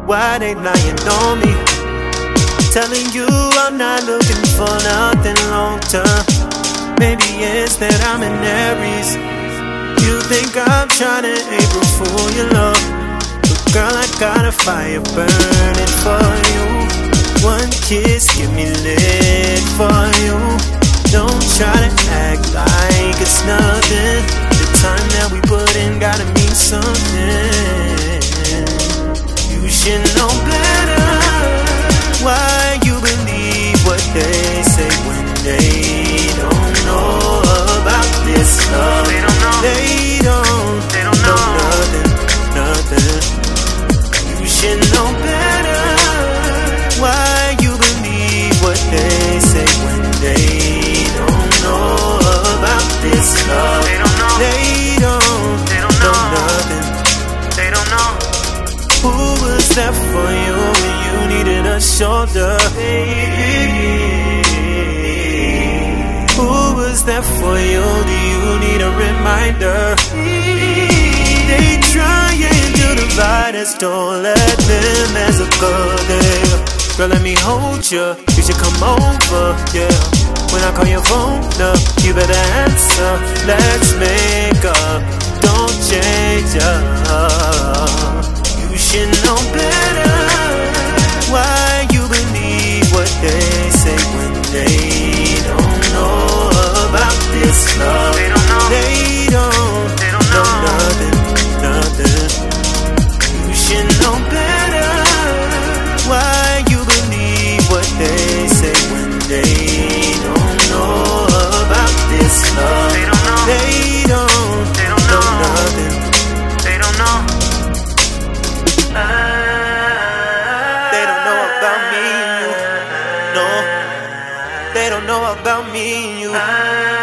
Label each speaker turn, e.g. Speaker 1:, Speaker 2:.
Speaker 1: Why they lying on me? Telling you I'm not looking for nothing long term. Maybe it's that I'm an Aries. You think I'm trying to April Fool your love, but girl, I got a fire burning for you. One kiss, get me lit for you. Don't try to act like it's nothing. The time that we put in gotta mean something. You should know better. Why you believe what they say when they don't know about this love? They don't know. They don't know nothing. You should know better. Why you believe what they say when they don't know about this love? They don't know. They don't know nothing. They don't know. Who was there for you when you needed a shoulder? Who was there for you? Do you need a reminder? They trying to divide us, don't let them as a girl there. Girl, let me hold you, you should come over, yeah. When I call your phone up, you better answer. Let's make up, don't change up. You should know better. Why you believe what they say when they don't know about this love? They don't know. They don't know nothing. You should know better. Why you believe what they say when they don't know about this love? They don't know. They don't know nothing. They don't know. They don't know about me and you. No, they don't know about me and you.